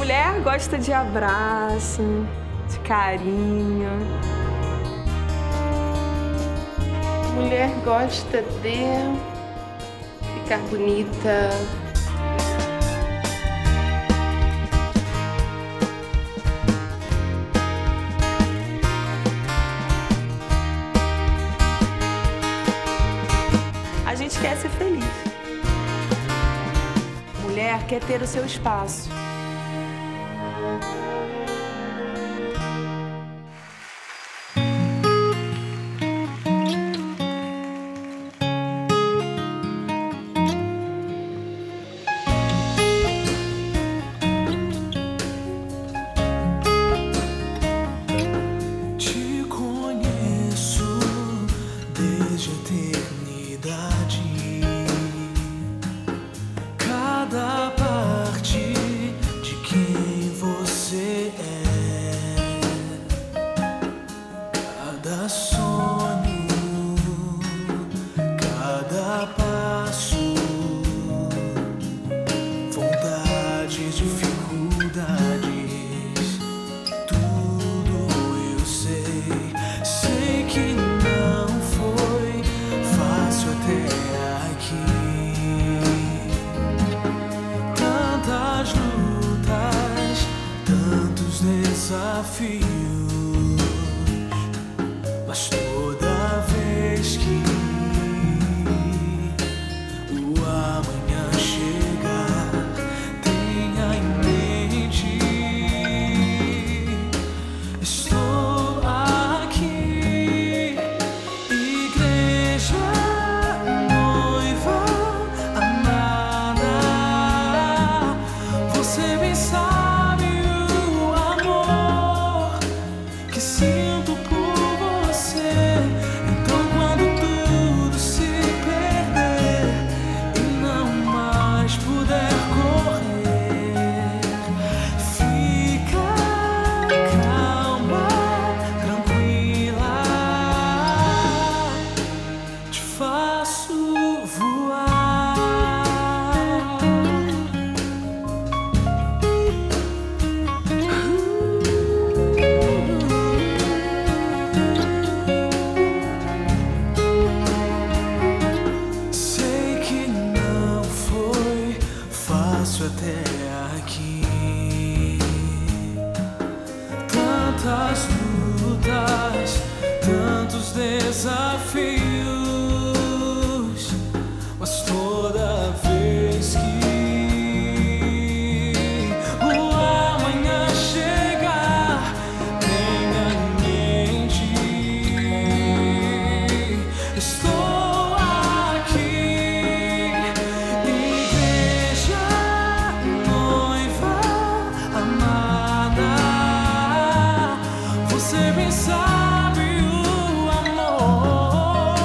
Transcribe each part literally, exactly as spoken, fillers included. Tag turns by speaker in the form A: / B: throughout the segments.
A: Mulher gosta de abraço, de carinho.
B: Mulher gosta de ficar bonita.
A: A gente quer ser feliz. Mulher quer ter o seu espaço.
C: Cada parte de quem você é, cada sonho, cada passo, vontades, dificuldades, tudo eu sei. Sei que não foi fácil até aqui. Tantas lutas, tantos desafios, mas toda vez que o amanhã chegar, tenha em mente, estou aqui, igreja, noiva amada. Você bem sabe o amor que sinto por você. Então quando tudo se perder e não mais puder correr, fica calma, tranquila, te faço voar. Sei que não foi fácil até aqui. Tantas lutas, tantos desafios, mas toda vez que o amanhã chegar, tenha em mente, estou aqui, igreja, noiva amada. Você bem sabe o amor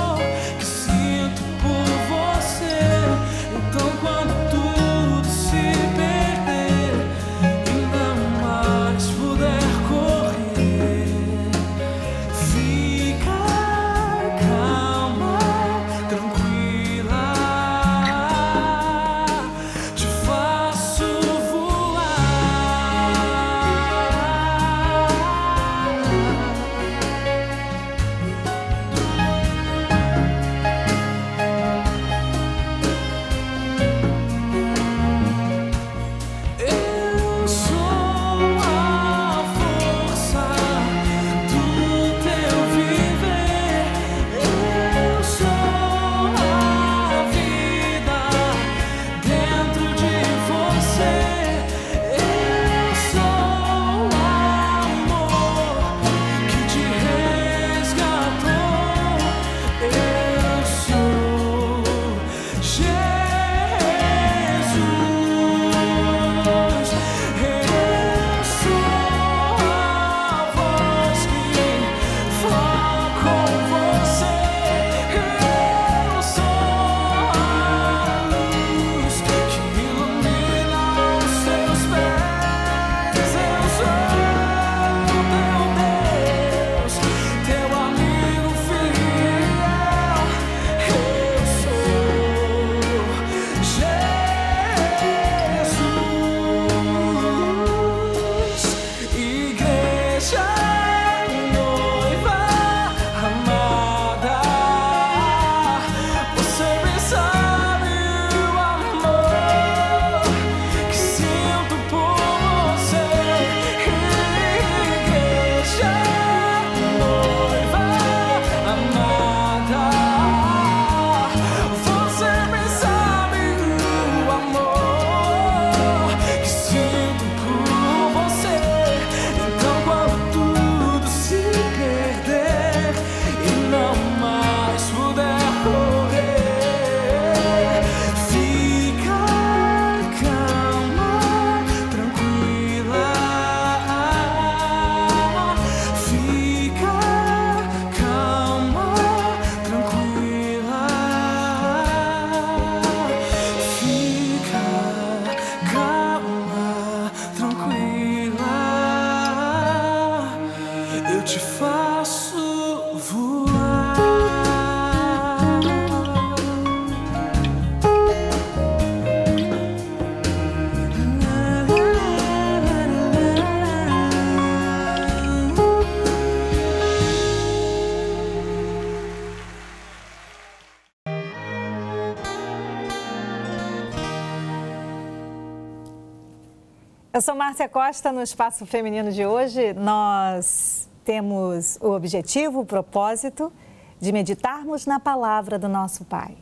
D: Eu sou Márcia Costa. No Espaço Feminino de hoje, nós temos o objetivo, o propósito de meditarmos na palavra do nosso Pai.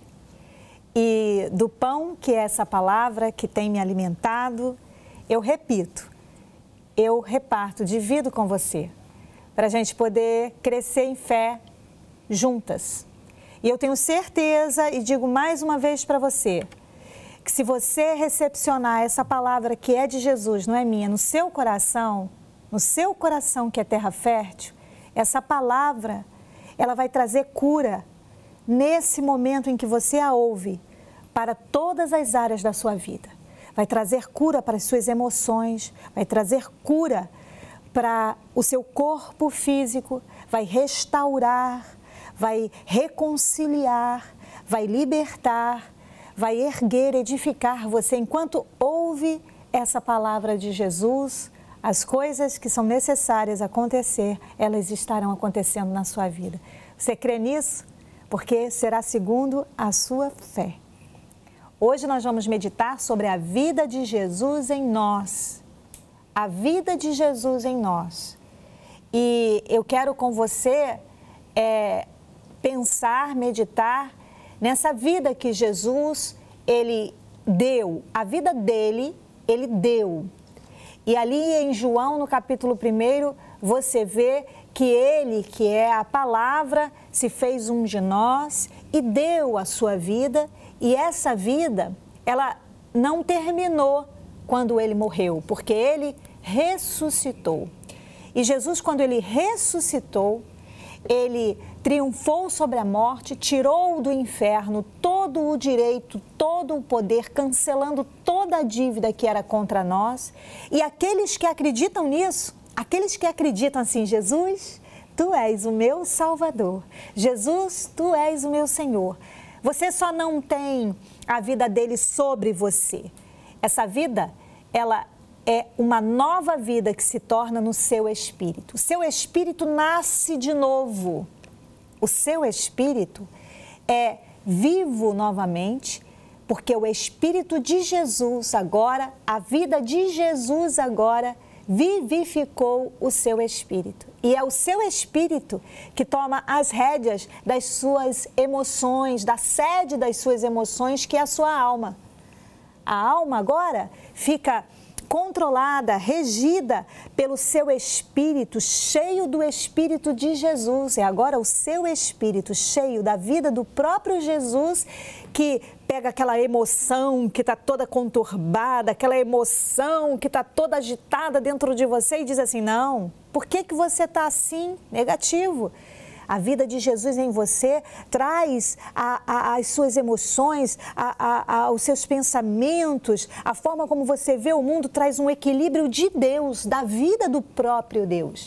D: E do pão, que é essa palavra que tem me alimentado, eu repito, eu reparto, divido com você, para a gente poder crescer em fé juntas. E eu tenho certeza, e digo mais uma vez para você, que se você recepcionar essa palavra que é de Jesus, não é minha, no seu coração, no seu coração que é terra fértil, essa palavra, ela vai trazer cura nesse momento em que você a ouve para todas as áreas da sua vida. Vai trazer cura para as suas emoções, vai trazer cura para o seu corpo físico, vai restaurar, vai reconciliar, vai libertar, vai erguer, edificar você. Enquanto ouve essa palavra de Jesus, as coisas que são necessárias acontecer, elas estarão acontecendo na sua vida. Você crê nisso? Porque será segundo a sua fé. Hoje nós vamos meditar sobre a vida de Jesus em nós. A vida de Jesus em nós. E eu quero com você é, pensar, meditar nessa vida que Jesus, ele deu, a vida dele, ele deu. E ali em João, no capítulo primeiro, você vê que ele, que é a palavra, se fez um de nós e deu a sua vida. E essa vida, ela não terminou quando ele morreu, porque ele ressuscitou. E Jesus, quando ele ressuscitou, ele triunfou sobre a morte, tirou do inferno todo o direito, todo o poder, cancelando toda a dívida que era contra nós. E aqueles que acreditam nisso, aqueles que acreditam assim, Jesus, tu és o meu Salvador. Jesus, tu és o meu Senhor. Você só não tem a vida dele sobre você. Essa vida, ela é uma nova vida que se torna no seu espírito. O seu espírito nasce de novo. O seu espírito é vivo novamente, porque o Espírito de Jesus agora, a vida de Jesus agora, vivificou o seu espírito. E é o seu espírito que toma as rédeas das suas emoções, da sede das suas emoções, que é a sua alma. A alma agora fica controlada, regida pelo seu espírito, cheio do Espírito de Jesus. É agora o seu espírito cheio da vida do próprio Jesus que pega aquela emoção que está toda conturbada, aquela emoção que está toda agitada dentro de você e diz assim, não, por que que você está assim? Negativo. A vida de Jesus em você traz a, a, as suas emoções, a, a, a, os seus pensamentos, a forma como você vê o mundo traz um equilíbrio de Deus, da vida do próprio Deus.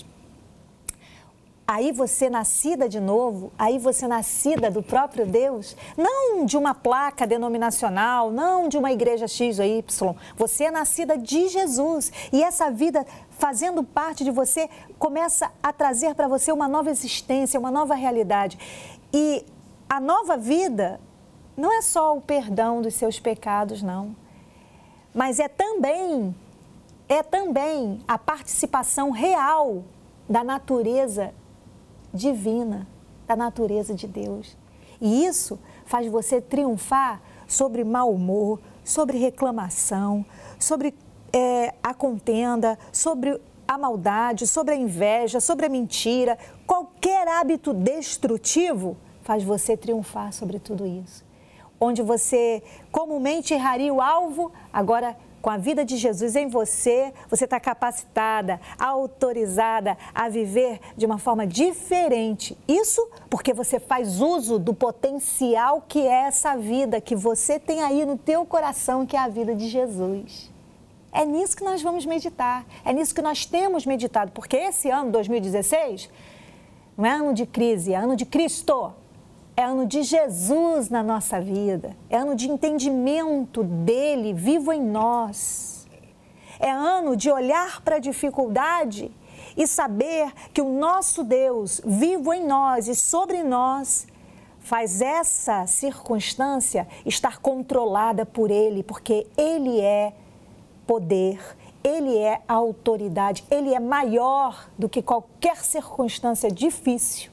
D: Aí você nascida de novo, aí você nascida do próprio Deus, não de uma placa denominacional, não de uma igreja X ou Y, você é nascida de Jesus e essa vida fazendo parte de você começa a trazer para você uma nova existência, uma nova realidade. E a nova vida não é só o perdão dos seus pecados, não, mas é também, é também a participação real da natureza divina, da natureza de Deus. E isso faz você triunfar sobre mau humor, sobre reclamação, sobre é, a contenda, sobre a maldade, sobre a inveja, sobre a mentira. Qualquer hábito destrutivo faz você triunfar sobre tudo isso. Onde você comumente erraria o alvo, agora com a vida de Jesus em você, você está capacitada, autorizada a viver de uma forma diferente. Isso porque você faz uso do potencial que é essa vida que você tem aí no teu coração, que é a vida de Jesus. É nisso que nós vamos meditar, é nisso que nós temos meditado, porque esse ano, dois mil e dezesseis, não é ano de crise, é ano de Cristo. É ano de Jesus na nossa vida, é ano de entendimento dele vivo em nós. É ano de olhar para a dificuldade e saber que o nosso Deus vivo em nós e sobre nós faz essa circunstância estar controlada por ele, porque ele é poder, Ele é a autoridade, Ele é maior do que qualquer circunstância difícil.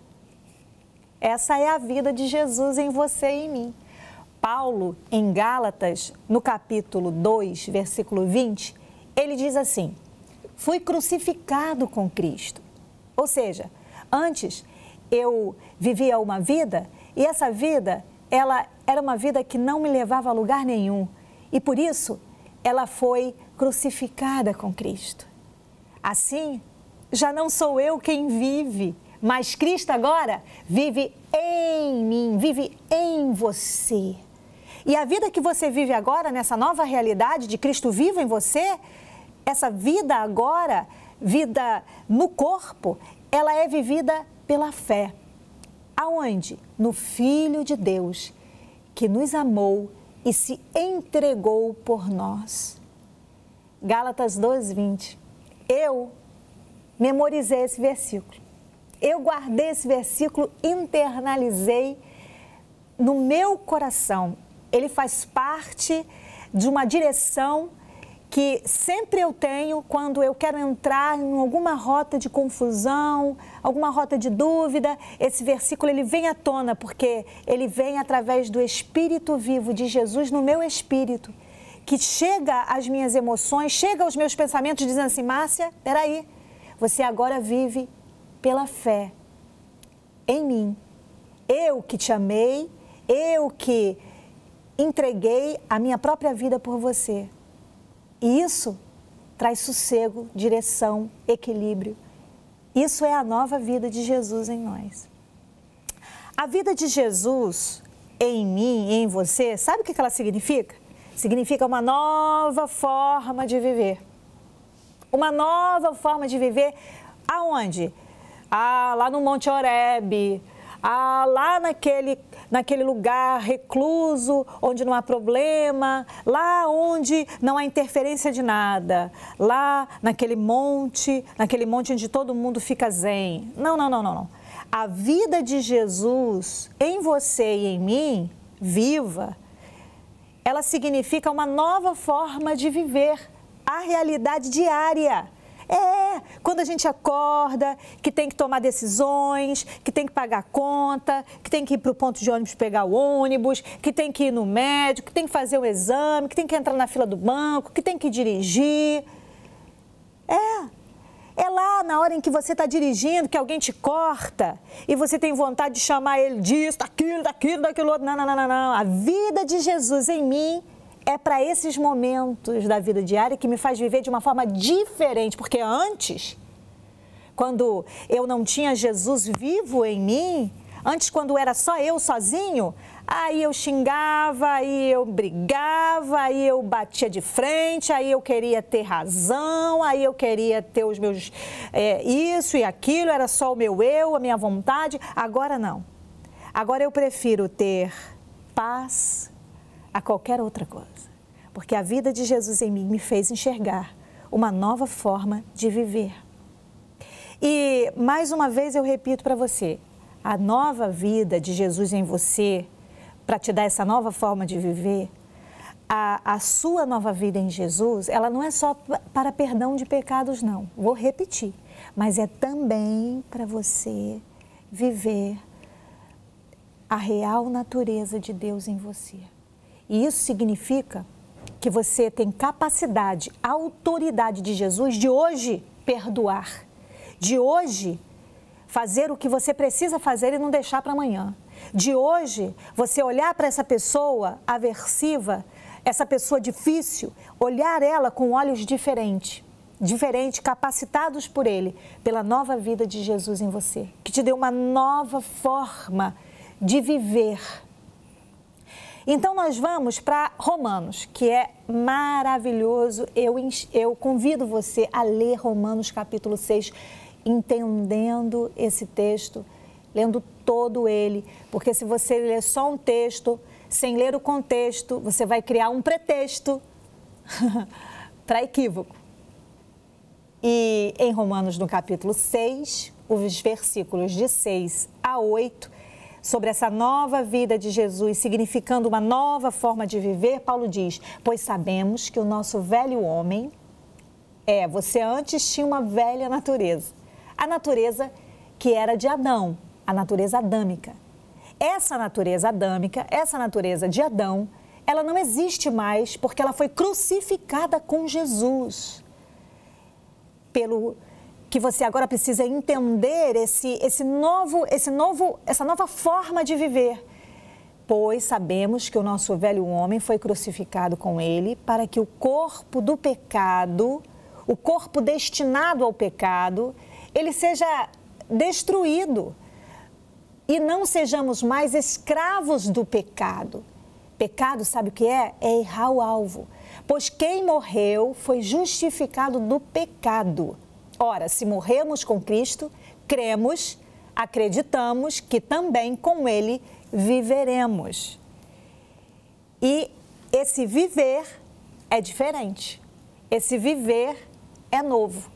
D: Essa é a vida de Jesus em você e em mim. Paulo, em Gálatas, no capítulo dois, versículo vinte, ele diz assim: fui crucificado com Cristo. Ou seja, antes eu vivia uma vida e essa vida, ela era uma vida que não me levava a lugar nenhum. E por isso, ela foi crucificada com Cristo. Assim, já não sou eu quem vive, mas Cristo agora vive em mim, vive em você. E a vida que você vive agora, nessa nova realidade de Cristo vivo em você, essa vida agora, vida no corpo, ela é vivida pela fé. Aonde? No Filho de Deus, que nos amou e se entregou por nós. Gálatas dois, vinte. Eu memorizei esse versículo. Eu guardei esse versículo, internalizei no meu coração. Ele faz parte de uma direção que sempre eu tenho quando eu quero entrar em alguma rota de confusão, alguma rota de dúvida. Esse versículo ele vem à tona porque ele vem através do Espírito vivo de Jesus no meu espírito, que chega às minhas emoções, chega aos meus pensamentos dizendo assim: Márcia, peraí, você agora vive pela fé em mim. Eu que te amei, eu que entreguei a minha própria vida por você. E isso traz sossego, direção, equilíbrio. Isso é a nova vida de Jesus em nós. A vida de Jesus em mim e em você, sabe o que ela significa? Significa uma nova forma de viver. Uma nova forma de viver aonde? Ah, lá no Monte Horebe, ah, lá naquele, naquele lugar recluso, onde não há problema, lá onde não há interferência de nada, lá naquele monte, naquele monte onde todo mundo fica zen. Não, não, não, não, não. A vida de Jesus em você e em mim, viva, ela significa uma nova forma de viver a realidade diária. É, quando a gente acorda, que tem que tomar decisões, que tem que pagar conta, que tem que ir para o ponto de ônibus pegar o ônibus, que tem que ir no médico, que tem que fazer o exame, que tem que entrar na fila do banco, que tem que dirigir. É, é lá na hora em que você está dirigindo, que alguém te corta e você tem vontade de chamar ele disso, daquilo, daquilo, daquilo outro. Não, não, não, não, não. A vida de Jesus em mim é para esses momentos da vida diária que me faz viver de uma forma diferente, porque antes, quando eu não tinha Jesus vivo em mim, antes quando era só eu sozinho, aí eu xingava, aí eu brigava, aí eu batia de frente, aí eu queria ter razão, aí eu queria ter os meus, é, isso e aquilo, era só o meu eu, a minha vontade. Agora não. Agora eu prefiro ter paz a qualquer outra coisa, porque a vida de Jesus em mim me fez enxergar uma nova forma de viver. E, mais uma vez, eu repito para você, a nova vida de Jesus em você, para te dar essa nova forma de viver, a, a sua nova vida em Jesus, ela não é só para perdão de pecados, não. Vou repetir, mas é também para você viver a real natureza de Deus em você. E isso significa que você tem capacidade, autoridade de Jesus de hoje perdoar, de hoje fazer o que você precisa fazer e não deixar para amanhã, de hoje você olhar para essa pessoa aversiva, essa pessoa difícil, olhar ela com olhos diferentes, diferentes, capacitados por Ele, pela nova vida de Jesus em você, que te deu uma nova forma de viver. Então, nós vamos para Romanos, que é maravilhoso. Eu, eu convido você a ler Romanos capítulo seis, entendendo esse texto, lendo todo ele. Porque se você ler só um texto, sem ler o contexto, você vai criar um pretexto para equívoco. E em Romanos, no capítulo seis, os versículos de seis a oito, sobre essa nova vida de Jesus, significando uma nova forma de viver, Paulo diz: pois sabemos que o nosso velho homem É, você antes tinha uma velha natureza. A natureza que era de Adão, a natureza adâmica. Essa natureza adâmica, essa natureza de Adão, ela não existe mais porque ela foi crucificada com Jesus. Pelo que você agora precisa entender esse, esse novo, esse novo, essa nova forma de viver. Pois sabemos que o nosso velho homem foi crucificado com ele para que o corpo do pecado, o corpo destinado ao pecado, ele seja destruído e não sejamos mais escravos do pecado. Pecado, sabe o que é? É errar o alvo. Pois quem morreu foi justificado do pecado. Ora, se morremos com Cristo, cremos, acreditamos que também com Ele viveremos. E esse viver é diferente. Esse viver é novo.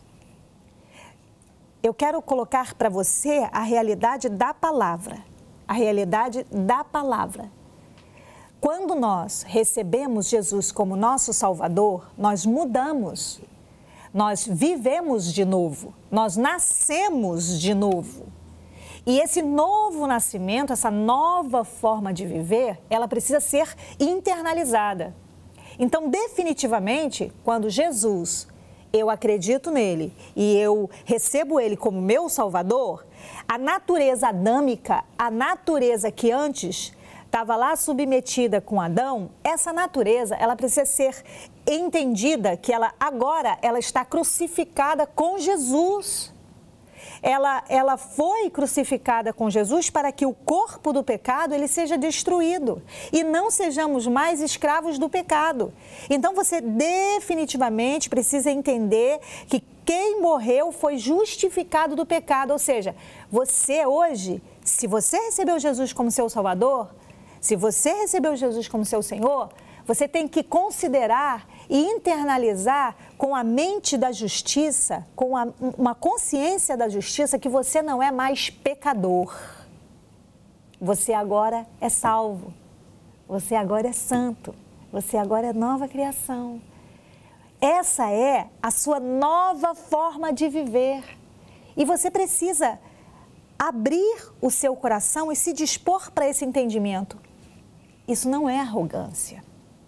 D: Eu quero colocar para você a realidade da palavra. A realidade da palavra. Quando nós recebemos Jesus como nosso Salvador, nós mudamos, nós vivemos de novo, nós nascemos de novo. E esse novo nascimento, essa nova forma de viver, ela precisa ser internalizada. Então, definitivamente, quando Jesus, eu acredito nele e eu recebo ele como meu Salvador, a natureza adâmica, a natureza que antes estava lá submetida com Adão, essa natureza, ela precisa ser entendida que ela agora ela está crucificada com Jesus. Ela, ela foi crucificada com Jesus para que o corpo do pecado ele seja destruído e não sejamos mais escravos do pecado. Então você definitivamente precisa entender que quem morreu foi justificado do pecado, ou seja, você hoje, se você recebeu Jesus como seu Salvador, se você recebeu Jesus como seu Senhor, você tem que considerar e internalizar com a mente da justiça, com a, uma consciência da justiça, que você não é mais pecador. Você agora é salvo. Você agora é santo. Você agora é nova criação. Essa é a sua nova forma de viver. E você precisa abrir o seu coração e se dispor para esse entendimento. Isso não é arrogância.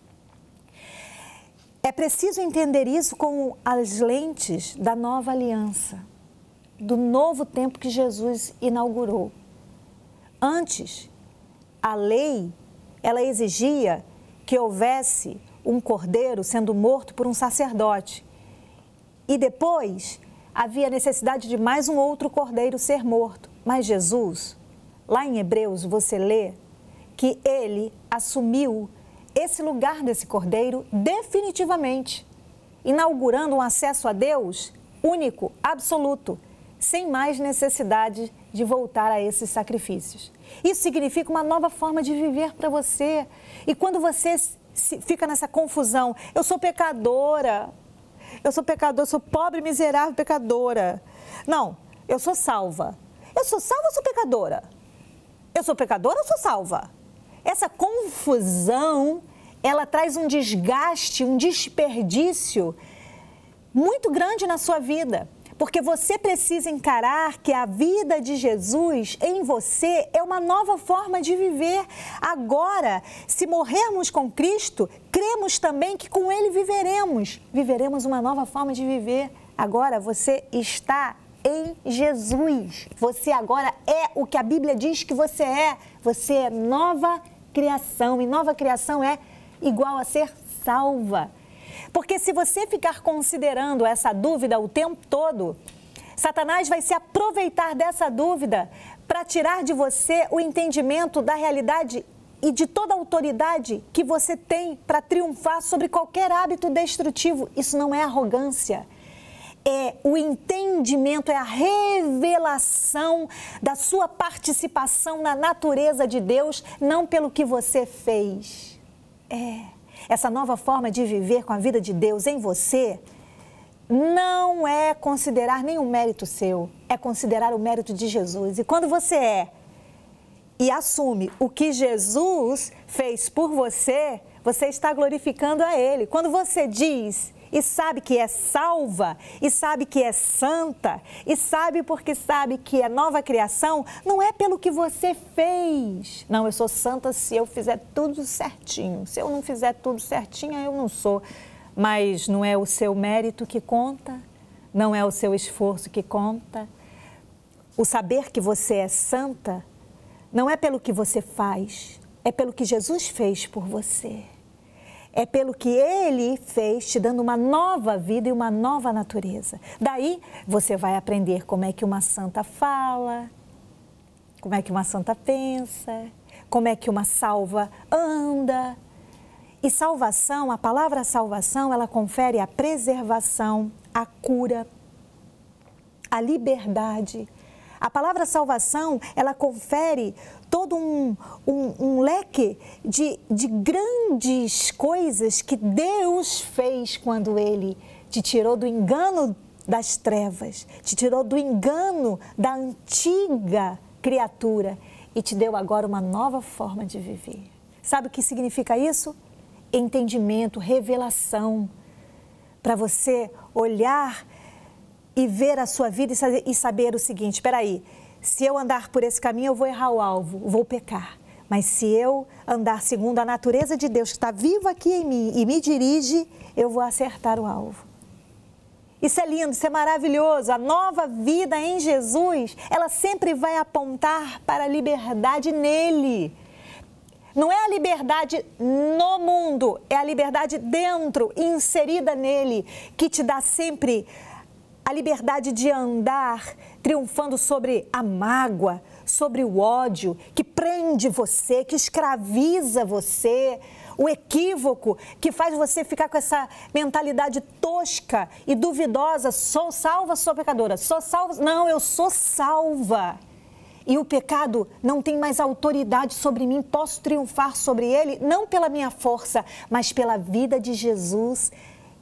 D: É preciso entender isso com as lentes da nova aliança, do novo tempo que Jesus inaugurou. Antes, a lei, ela exigia que houvesse um cordeiro sendo morto por um sacerdote. E depois, havia necessidade de mais um outro cordeiro ser morto. Mas Jesus, lá em Hebreus, você lê que ele assumiu esse lugar desse cordeiro definitivamente, inaugurando um acesso a Deus único, absoluto, sem mais necessidade de voltar a esses sacrifícios. Isso significa uma nova forma de viver para você. E quando você fica nessa confusão, eu sou pecadora, eu sou pecadora, eu sou pobre, miserável, pecadora. Não, eu sou salva. Eu sou salva ou sou pecadora? Eu sou pecadora ou sou salva? Essa confusão, ela traz um desgaste, um desperdício muito grande na sua vida. Porque você precisa encarar que a vida de Jesus em você é uma nova forma de viver. Agora, se morrermos com Cristo, cremos também que com Ele viveremos. Viveremos uma nova forma de viver. Agora você está em Jesus. Você agora é o que a Bíblia diz que você é. Você é nova criação. E nova criação é igual a ser salva. Porque se você ficar considerando essa dúvida o tempo todo, Satanás vai se aproveitar dessa dúvida para tirar de você o entendimento da realidade e de toda a autoridade que você tem para triunfar sobre qualquer hábito destrutivo. Isso não é arrogância. É o entendimento, é a revelação da sua participação na natureza de Deus, não pelo que você fez. É. Essa nova forma de viver com a vida de Deus em você não é considerar nenhum mérito seu, é considerar o mérito de Jesus. E quando você é e assume o que Jesus fez por você, você está glorificando a Ele. Quando você diz e sabe que é salva, e sabe que é santa, e sabe porque sabe que é nova criação, não é pelo que você fez. Não, eu sou santa se eu fizer tudo certinho. Se eu não fizer tudo certinho, eu não sou. Mas não é o seu mérito que conta, não é o seu esforço que conta. O saber que você é santa não é pelo que você faz, é pelo que Jesus fez por você. É pelo que Ele fez, te dando uma nova vida e uma nova natureza. Daí, você vai aprender como é que uma santa fala, como é que uma santa pensa, como é que uma salva anda. E salvação, a palavra salvação, ela confere a preservação, a cura, a liberdade. A palavra salvação, ela confere todo um, um, um leque de, de grandes coisas que Deus fez quando Ele te tirou do engano das trevas, te tirou do engano da antiga criatura e te deu agora uma nova forma de viver. Sabe o que significa isso? Entendimento, revelação, para você olhar e ver a sua vida e saber o seguinte: espera aí, se eu andar por esse caminho eu vou errar o alvo, vou pecar. Mas se eu andar segundo a natureza de Deus que está vivo aqui em mim e me dirige, eu vou acertar o alvo. Isso é lindo, isso é maravilhoso. A nova vida em Jesus, ela sempre vai apontar para a liberdade nele. Não é a liberdade no mundo, é a liberdade dentro, inserida nele, que te dá sempre a liberdade de andar triunfando sobre a mágoa, sobre o ódio, que prende você, que escraviza você, o equívoco que faz você ficar com essa mentalidade tosca e duvidosa. Sou salva, sou pecadora. Sou salva, não, eu sou salva. E o pecado não tem mais autoridade sobre mim, posso triunfar sobre ele, não pela minha força, mas pela vida de Jesus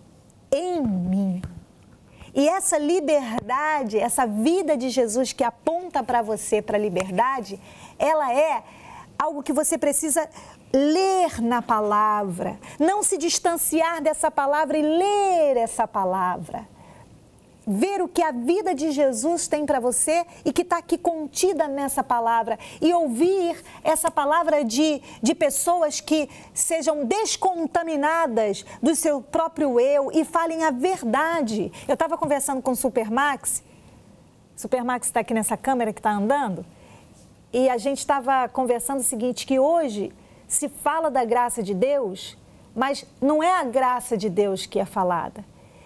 D: em mim. E essa liberdade, essa vida de Jesus que aponta para você, para a liberdade, ela é algo que você precisa ler na palavra, não se distanciar dessa palavra e ler essa palavra. Ver o que a vida de Jesus tem para você e que está aqui contida nessa palavra. E ouvir essa palavra de, de pessoas que sejam descontaminadas do seu próprio eu e falem a verdade. Eu estava conversando com o Supermax, Supermax está aqui nessa câmera que está andando, e a gente estava conversando o seguinte, que hoje se fala da graça de Deus, mas não é a graça de Deus que é falada.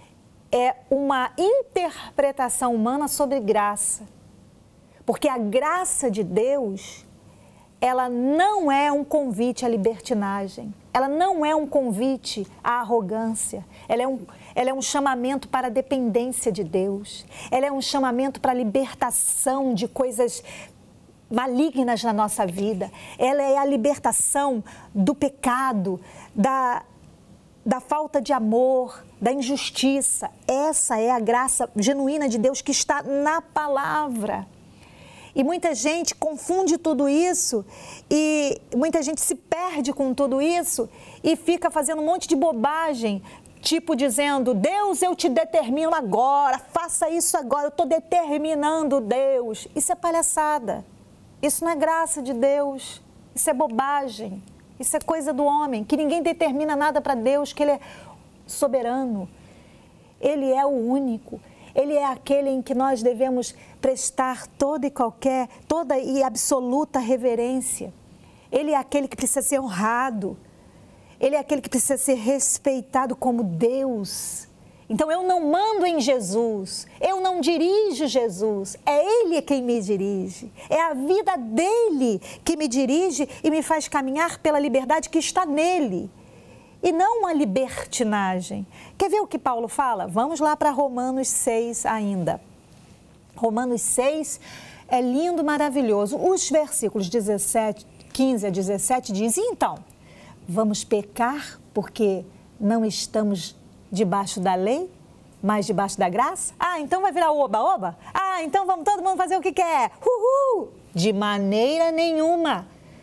D: É uma interpretação humana sobre graça. Porque a graça de Deus, ela não é um convite à libertinagem. Ela não é um convite à arrogância. Ela é um, ela é um chamamento para a dependência de Deus. Ela é um chamamento para a libertação de coisas malignas na nossa vida. Ela é a libertação do pecado, da da falta de amor, da injustiça. Essa é a graça genuína de Deus que está na palavra. E muita gente confunde tudo isso e muita gente se perde com tudo isso e fica fazendo um monte de bobagem, tipo dizendo, Deus, eu te determino agora, faça isso agora, eu estou determinando Deus. Isso é palhaçada, isso não é graça de Deus, isso é bobagem. Isso é coisa do homem, que ninguém determina nada para Deus, que Ele é soberano. Ele é o único. Ele é aquele em que nós devemos prestar toda e qualquer, toda e absoluta reverência. Ele é aquele que precisa ser honrado. Ele é aquele que precisa ser respeitado como Deus. Então, eu não mando em Jesus, eu não dirijo Jesus, é Ele quem me dirige. É a vida dEle que me dirige e me faz caminhar pela liberdade que está nele. E não uma libertinagem. Quer ver o que Paulo fala? Vamos lá para Romanos seis ainda. Romanos seis é lindo, maravilhoso. Os versículos dezessete, quinze a dezessete dizem, então, vamos pecar porque não estamos debaixo da lei, mas debaixo da graça? Ah, então vai virar oba-oba? Ah, então vamos todo mundo fazer o que quer? Uhul! De maneira nenhuma.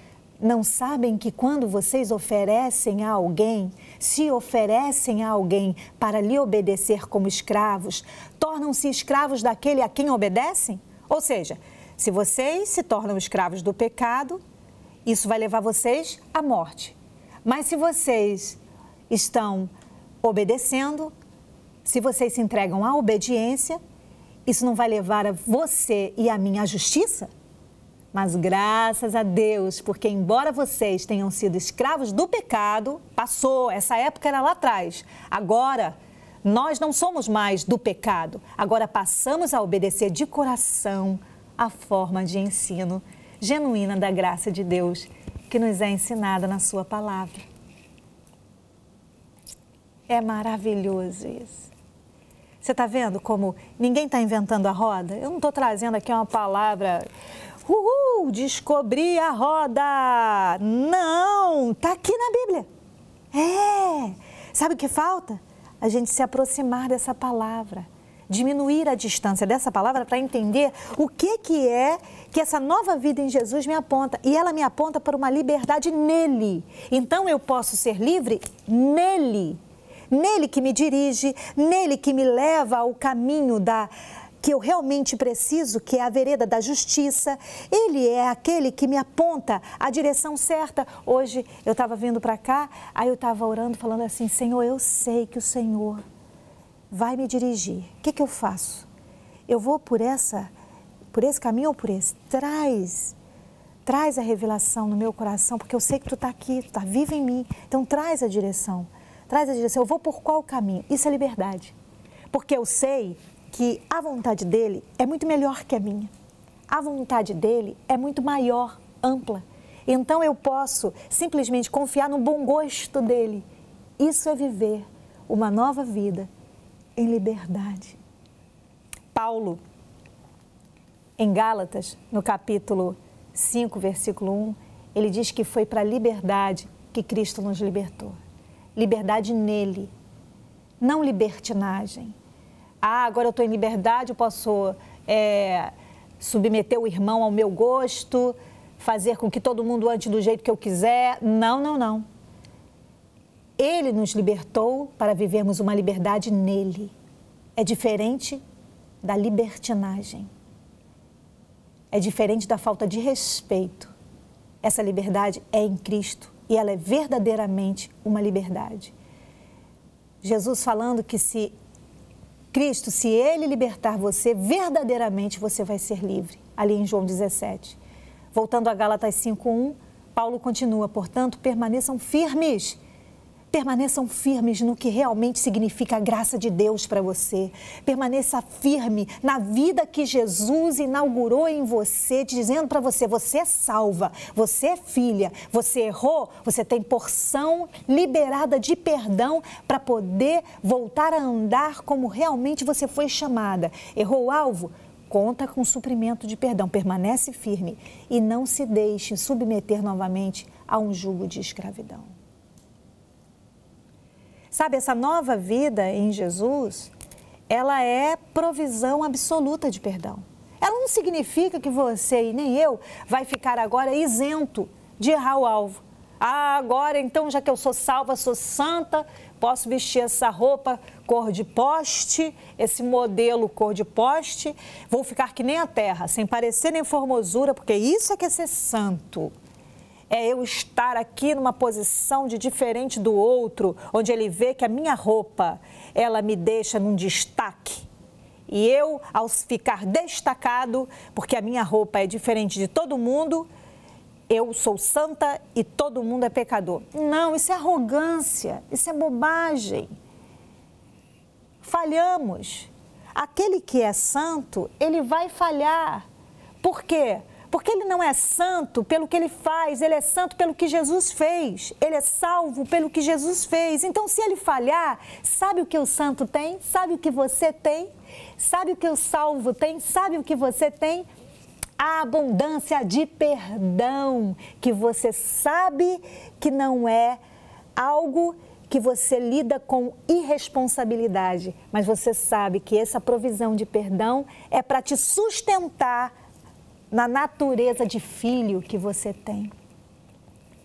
D: Não sabem que quando vocês oferecem a alguém, se oferecem a alguém para lhe obedecer como escravos, tornam-se escravos daquele a quem obedecem? Ou seja, se vocês se tornam escravos do pecado, isso vai levar vocês à morte. Mas se vocês estão obedecendo, se vocês se entregam à obediência, isso não vai levar a você e a mim à justiça? Mas graças a Deus, porque embora vocês tenham sido escravos do pecado, passou, essa época era lá atrás. Agora, nós não somos mais do pecado. Agora passamos a obedecer de coração a forma de ensino genuína da graça de Deus que nos é ensinada na sua palavra. É maravilhoso isso. Você está vendo como ninguém está inventando a roda? Eu não estou trazendo aqui uma palavra... Uhul, descobri a roda! Não, está aqui na Bíblia. É, sabe o que falta? A gente se aproximar dessa palavra, diminuir a distância dessa palavra para entender o que, que é que essa nova vida em Jesus me aponta. E ela me aponta para uma liberdade nele. Então eu posso ser livre nele. Nele que me dirige, nele que me leva ao caminho da... que eu realmente preciso, que é a vereda da justiça. Ele é aquele que me aponta a direção certa. Hoje eu estava vindo para cá, aí eu estava orando, falando assim, Senhor, eu sei que o Senhor vai me dirigir. O que, que eu faço? Eu vou por essa, por esse caminho ou por esse? Traz, traz a revelação no meu coração, porque eu sei que tu está aqui, tu está vivo em mim. Então traz a direção, traz a direção. Eu vou por qual caminho? Isso é liberdade. Porque eu sei que a vontade dele é muito melhor que a minha. A vontade dele é muito maior, ampla. Então eu posso simplesmente confiar no bom gosto dele. Isso é viver uma nova vida em liberdade. Paulo, em Gálatas, no capítulo cinco, versículo um, ele diz que foi para a liberdade que Cristo nos libertou. Liberdade nele, não libertinagem. Ah, agora eu estou em liberdade, eu posso é, submeter o irmão ao meu gosto, fazer com que todo mundo ande do jeito que eu quiser. Não, não, não. Ele nos libertou para vivermos uma liberdade nele. É diferente da libertinagem. É diferente da falta de respeito. Essa liberdade é em Cristo e ela é verdadeiramente uma liberdade. Jesus falando que se Cristo, se Ele libertar você, verdadeiramente você vai ser livre, ali em João dezessete. Voltando a Gálatas cinco, um, Paulo continua, portanto, permaneçam firmes, permaneçam firmes no que realmente significa a graça de Deus para você. Permaneça firme na vida que Jesus inaugurou em você, dizendo para você, você é salva, você é filha, você errou, você tem porção liberada de perdão para poder voltar a andar como realmente você foi chamada. Errou o alvo? Conta com suprimento de perdão, permanece firme e não se deixe submeter novamente a um jugo de escravidão. Sabe, essa nova vida em Jesus, ela é provisão absoluta de perdão. Ela não significa que você e nem eu vai ficar agora isento de errar o alvo. Ah, agora então, já que eu sou salva, sou santa, posso vestir essa roupa cor de poste, esse modelo cor de poste, vou ficar que nem a terra, sem parecer nem formosura, porque isso é que é ser santo. É eu estar aqui numa posição de diferente do outro, onde ele vê que a minha roupa, ela me deixa num destaque. E eu, ao ficar destacado, porque a minha roupa é diferente de todo mundo, eu sou santa e todo mundo é pecador. Não, isso é arrogância, isso é bobagem. Falhamos. Aquele que é santo, ele vai falhar. Por quê? Porque ele não é santo pelo que ele faz, ele é santo pelo que Jesus fez. Ele é salvo pelo que Jesus fez. Então, se ele falhar, sabe o que o santo tem? Sabe o que você tem? Sabe o que o salvo tem? Sabe o que você tem? A abundância de perdão, que você sabe que não é algo que você lida com irresponsabilidade, mas você sabe que essa provisão de perdão é para te sustentar na natureza de filho que você tem.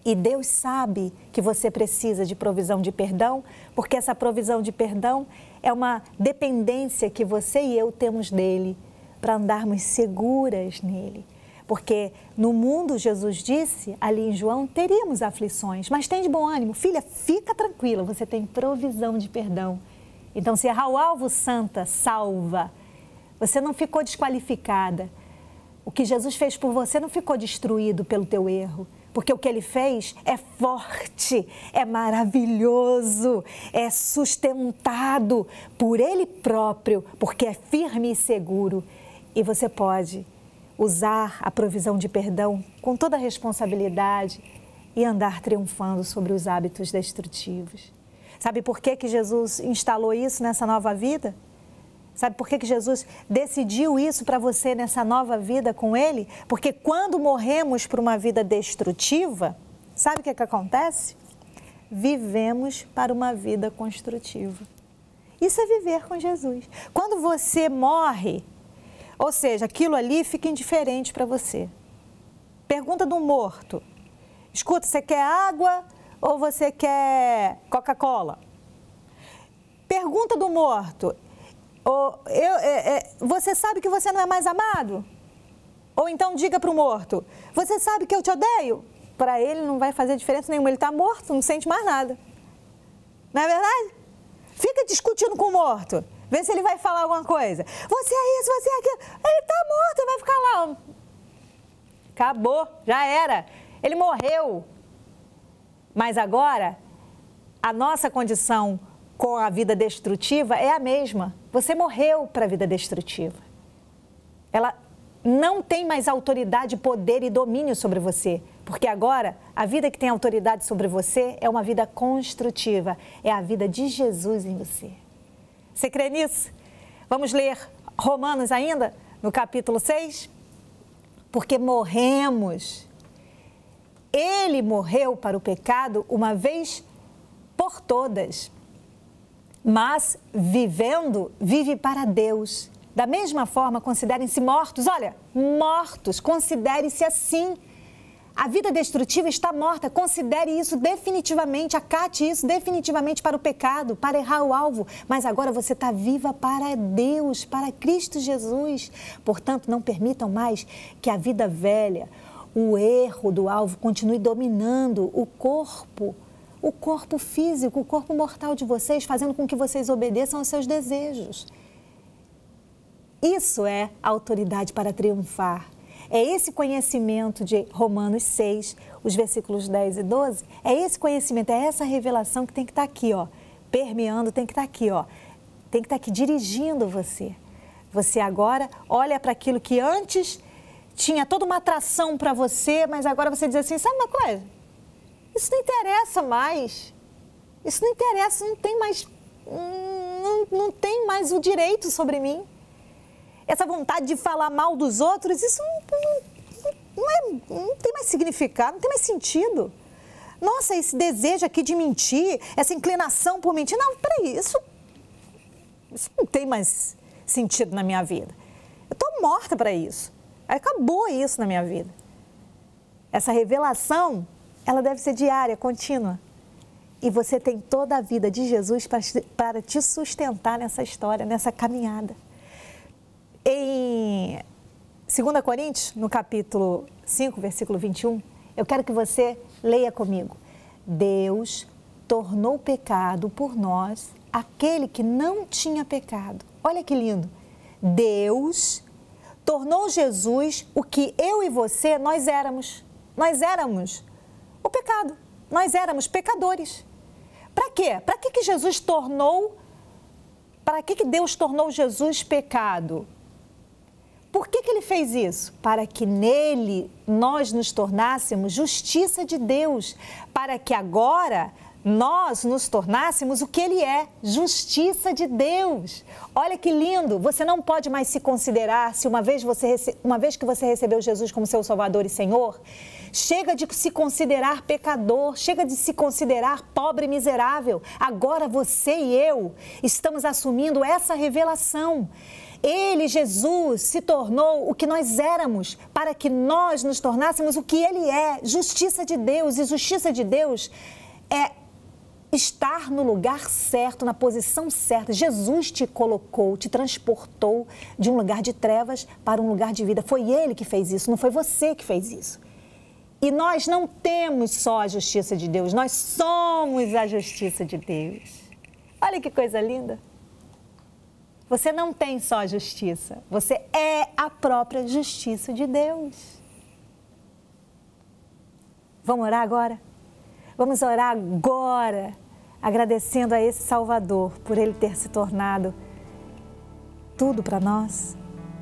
D: E Deus sabe que você precisa de provisão de perdão, porque essa provisão de perdão é uma dependência que você e eu temos dele, para andarmos seguras nele. Porque no mundo, Jesus disse, ali em João, teríamos aflições, mas tem de bom ânimo. Filha, fica tranquila, você tem provisão de perdão. Então, se errar o alvo, santa, salva. Você não ficou desqualificada. O que Jesus fez por você não ficou destruído pelo teu erro. Porque o que Ele fez é forte, é maravilhoso, é sustentado por Ele próprio, porque é firme e seguro. E você pode usar a provisão de perdão com toda a responsabilidade e andar triunfando sobre os hábitos destrutivos. Sabe por que que Jesus instalou isso nessa nova vida? Sabe por que que Jesus decidiu isso para você nessa nova vida com Ele? Porque quando morremos por uma vida destrutiva, sabe o que que acontece? Vivemos para uma vida construtiva. Isso é viver com Jesus. Quando você morre, ou seja, aquilo ali fica indiferente para você. Pergunta do morto. Escuta, você quer água ou você quer Coca-Cola? Pergunta do morto. Ou, eu, é, é, você sabe que você não é mais amado? Ou então diga para o morto, você sabe que eu te odeio? Para ele não vai fazer diferença nenhuma, ele está morto, não sente mais nada. Não é verdade? Fica discutindo com o morto, vê se ele vai falar alguma coisa. Você é isso, você é aquilo. Ele está morto, ele vai ficar lá. Acabou, já era. Ele morreu. Mas agora, a nossa condição com a vida destrutiva é a mesma. Você morreu para a vida destrutiva. Ela não tem mais autoridade, poder e domínio sobre você, porque agora a vida que tem autoridade sobre você é uma vida construtiva, é a vida de Jesus em você. Você crê nisso? Vamos ler Romanos ainda, no capítulo seis? Porque morremos. Ele morreu para o pecado uma vez por todas. Mas, vivendo, vive para Deus. Da mesma forma, considerem-se mortos. Olha, mortos, considere-se assim. A vida destrutiva está morta. Considere isso definitivamente, acate isso definitivamente para o pecado, para errar o alvo. Mas agora você está viva para Deus, para Cristo Jesus. Portanto, não permitam mais que a vida velha, o erro do alvo, continue dominando o corpo. O corpo físico, o corpo mortal de vocês, fazendo com que vocês obedeçam aos seus desejos. Isso é autoridade para triunfar. É esse conhecimento de Romanos seis, os versículos dez e doze, é esse conhecimento, é essa revelação que tem que estar aqui, ó, permeando, tem que estar aqui, ó, tem que estar aqui dirigindo você. Você agora olha para aquilo que antes tinha toda uma atração para você, mas agora você diz assim, sabe uma coisa? Isso não interessa mais, isso não interessa, não tem mais, não, não tem mais o direito sobre mim. Essa vontade de falar mal dos outros, isso não, não, não, é, não tem mais significado, não tem mais sentido. Nossa, esse desejo aqui de mentir, essa inclinação por mentir, não, peraí, isso, isso não tem mais sentido na minha vida. Eu estou morta para isso, acabou isso na minha vida. Essa revelação, ela deve ser diária, contínua. E você tem toda a vida de Jesus para, para te sustentar nessa história, nessa caminhada. Em dois Coríntios, no capítulo cinco, versículo vinte e um, eu quero que você leia comigo. Deus tornou pecado por nós aquele que não tinha pecado. Olha que lindo. Deus tornou Jesus o que eu e você, nós éramos. Nós éramos o pecado. Nós éramos pecadores. Para quê? Para que que Jesus tornou, para que que Deus tornou Jesus pecado? Por que que ele fez isso? Para que nele nós nos tornássemos justiça de Deus, para que agora nós nos tornássemos o que Ele é, justiça de Deus. Olha que lindo, você não pode mais se considerar, se uma vez, você, uma vez que você recebeu Jesus como seu Salvador e Senhor, chega de se considerar pecador, chega de se considerar pobre e miserável. Agora você e eu estamos assumindo essa revelação. Ele, Jesus, se tornou o que nós éramos, para que nós nos tornássemos o que Ele é, justiça de Deus. E justiça de Deus é estar no lugar certo, na posição certa. Jesus te colocou, te transportou de um lugar de trevas para um lugar de vida. Foi Ele que fez isso, não foi você que fez isso. E nós não temos só a justiça de Deus, nós somos a justiça de Deus. Olha que coisa linda. Você não tem só a justiça, você é a própria justiça de Deus. Vamos orar agora? Vamos orar agora, agradecendo a esse Salvador por Ele ter se tornado tudo para nós,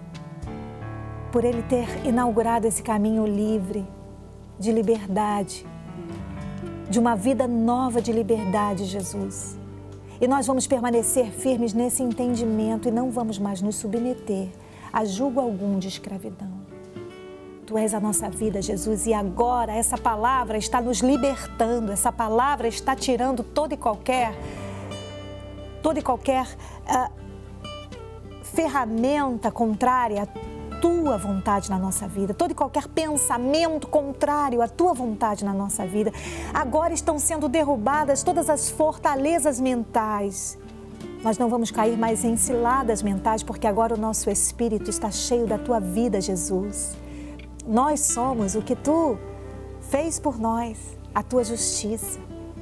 D: por Ele ter inaugurado esse caminho livre de liberdade, de uma vida nova de liberdade, Jesus. E nós vamos permanecer firmes nesse entendimento e não vamos mais nos submeter a jugo algum de escravidão. Tu és a nossa vida, Jesus, e agora essa palavra está nos libertando, essa palavra está tirando toda e qualquer, toda e qualquer uh, ferramenta contrária à Tua vontade na nossa vida, todo e qualquer pensamento contrário à Tua vontade na nossa vida. Agora estão sendo derrubadas todas as fortalezas mentais. Nós não vamos cair mais em ciladas mentais, porque agora o nosso espírito está cheio da Tua vida, Jesus. Nós somos o que Tu fez por nós, a Tua justiça.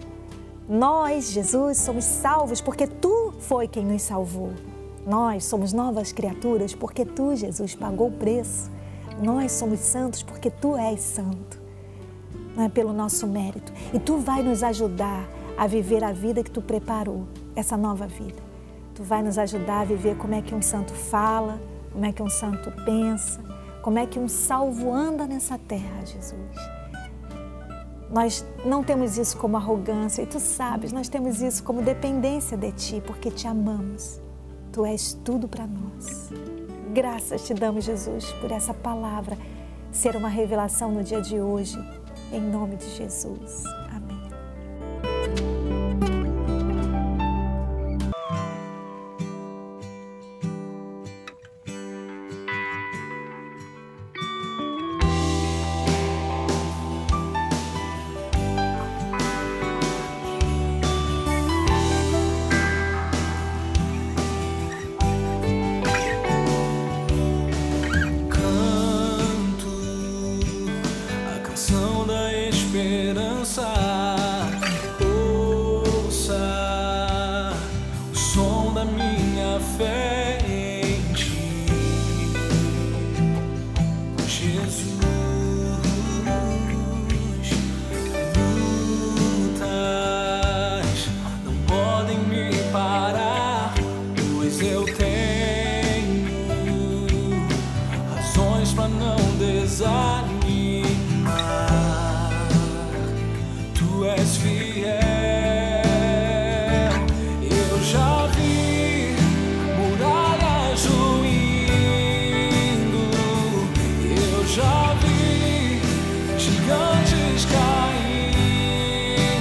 D: Nós, Jesus, somos salvos porque Tu foi quem nos salvou. Nós somos novas criaturas porque Tu, Jesus, pagou o preço. Nós somos santos porque Tu és santo. Não é pelo nosso mérito. E Tu vai nos ajudar a viver a vida que Tu preparou, essa nova vida. Tu vai nos ajudar a viver como é que um santo fala, como é que um santo pensa, como é que um salvo anda nessa terra, Jesus. Nós não temos isso como arrogância, e Tu sabes, nós temos isso como dependência de Ti, porque Te amamos. Tu és tudo para nós. Graças Te damos, Jesus, por essa palavra ser uma revelação no dia de hoje, em nome de Jesus. Amém.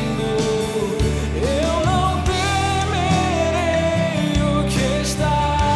C: Eu não temerei o que está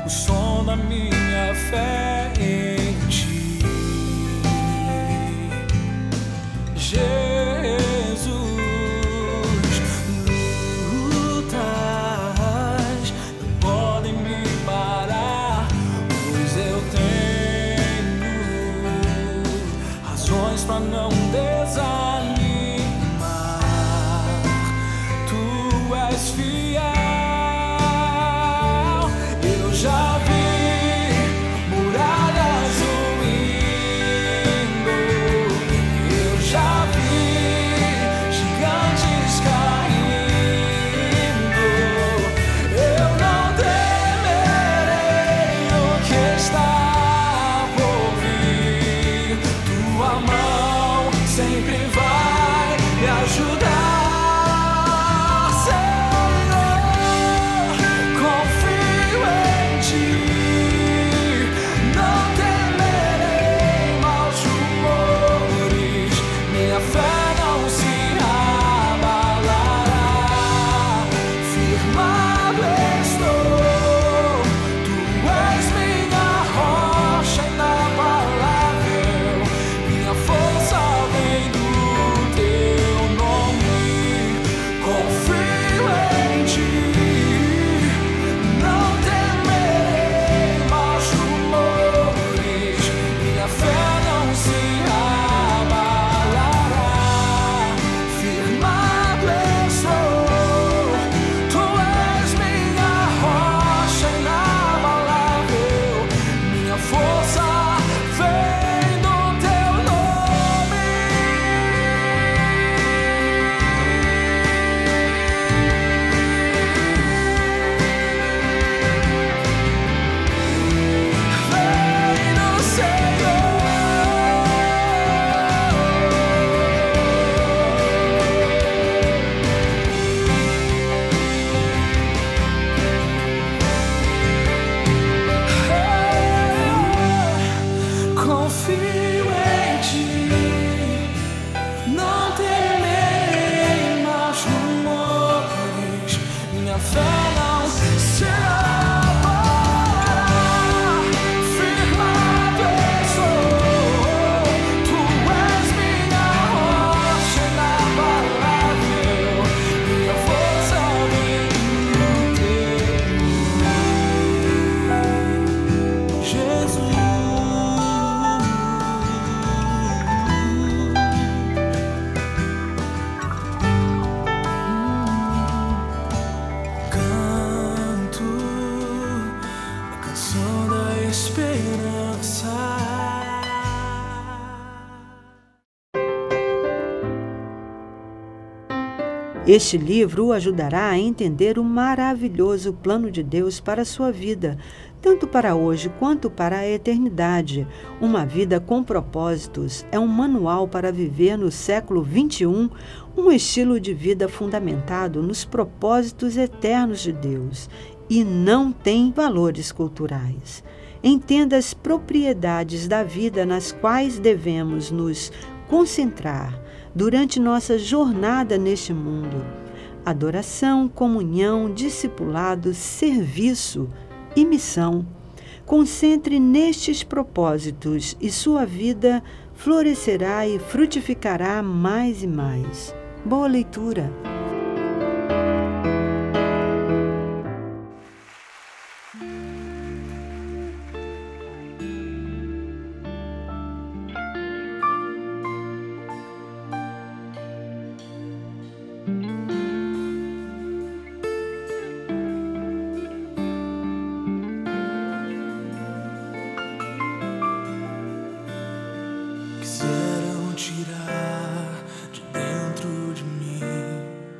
C: o som da minha fé em ti. Jesus, lutas não podem me parar, pois eu tenho razões pra não desanimar. Tu és fiel. Eu já vi muralhas ruindo, eu já vi gigantes caindo. Eu não temerei o que está por vir. Tua mão sempre vai me ajudar.
E: Este livro o ajudará a entender o maravilhoso plano de Deus para a sua vida, tanto para hoje quanto para a eternidade. Uma vida com propósitos é um manual para viver no século vinte e um, um estilo de vida fundamentado nos propósitos eternos de Deus e não tem valores culturais. Entenda as propriedades da vida nas quais devemos nos concentrar durante nossa jornada neste mundo: adoração, comunhão, discipulado, serviço e missão. Concentre nestes propósitos e sua vida florescerá e frutificará mais e mais. Boa leitura!
C: Quiseram tirar de dentro de mim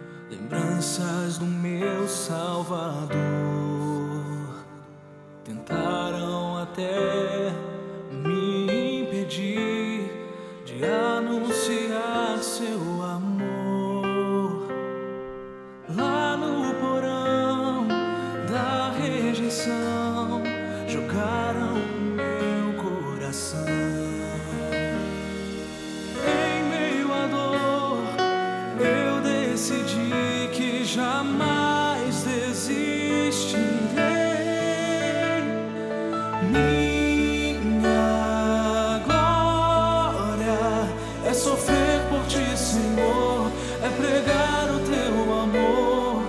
C: Minha glória é sofrer por ti, Senhor, é pregar o teu amor.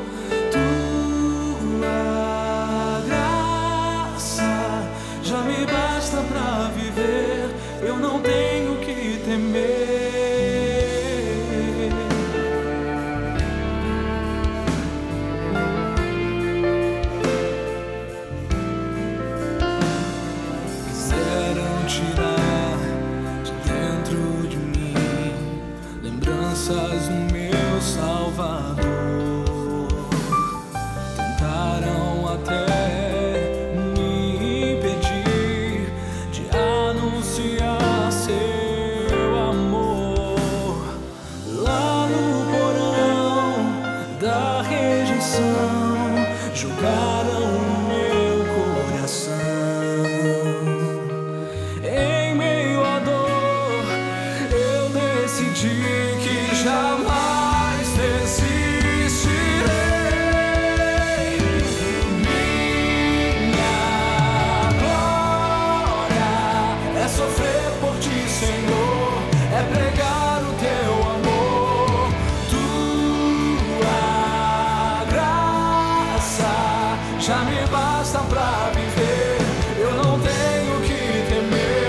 C: Tua graça já me basta pra viver, eu não tenho que temer. Tirar de dentro de mim lembranças do meu Salvador. Tentaram até me impedir de anunciar seu amor. Lá no porão da rejeição julgaram o meu coração. Que jamais desistirei. Minha glória é sofrer por ti, Senhor, é pregar o teu amor. Tua graça já me basta pra viver, eu não tenho que temer.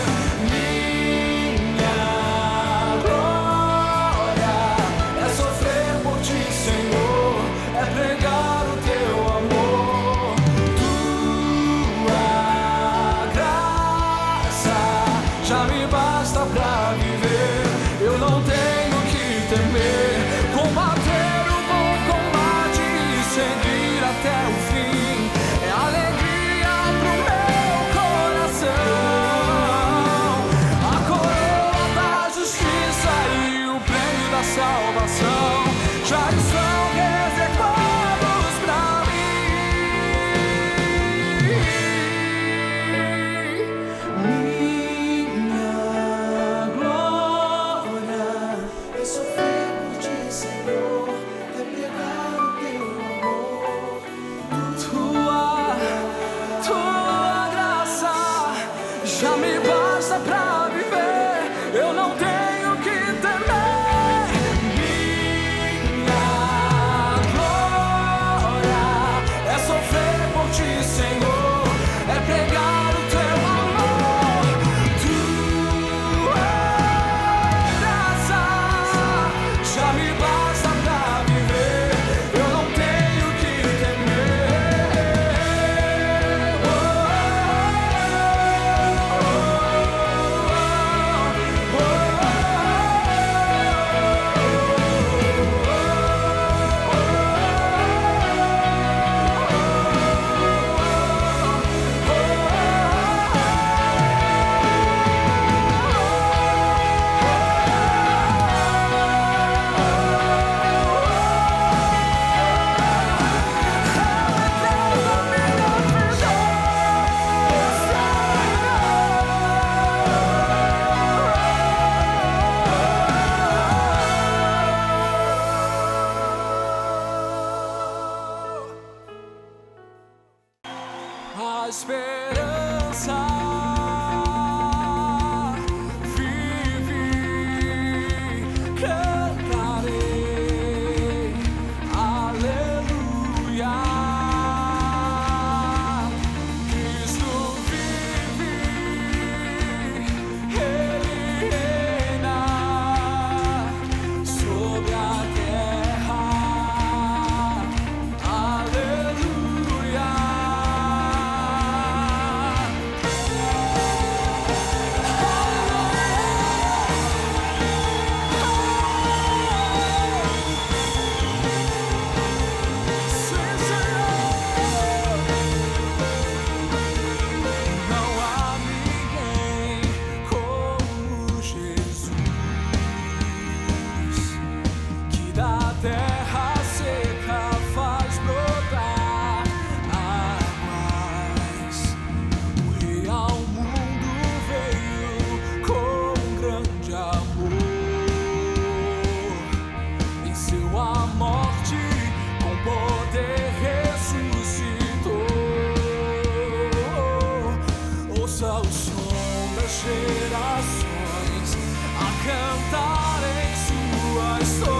C: Já me basta pra viver, eu não tenho que temer. Combater o bom combate e seguir até o fim é alegria pro meu coração. A coroa da justiça e o prêmio da salvação já estão reservados pra já me basta pra viver, eu não tenho que temer. Minha glória é sofrer por ti, Senhor, é pregar o teu amor. Tua graça já me basta pra viver, eu não tenho que temer. A esperança vive, cantarei, aleluia. Cristo vive, Ele reina sobre a terra, aleluia. Ouça o som das gerações a cantarem sua história.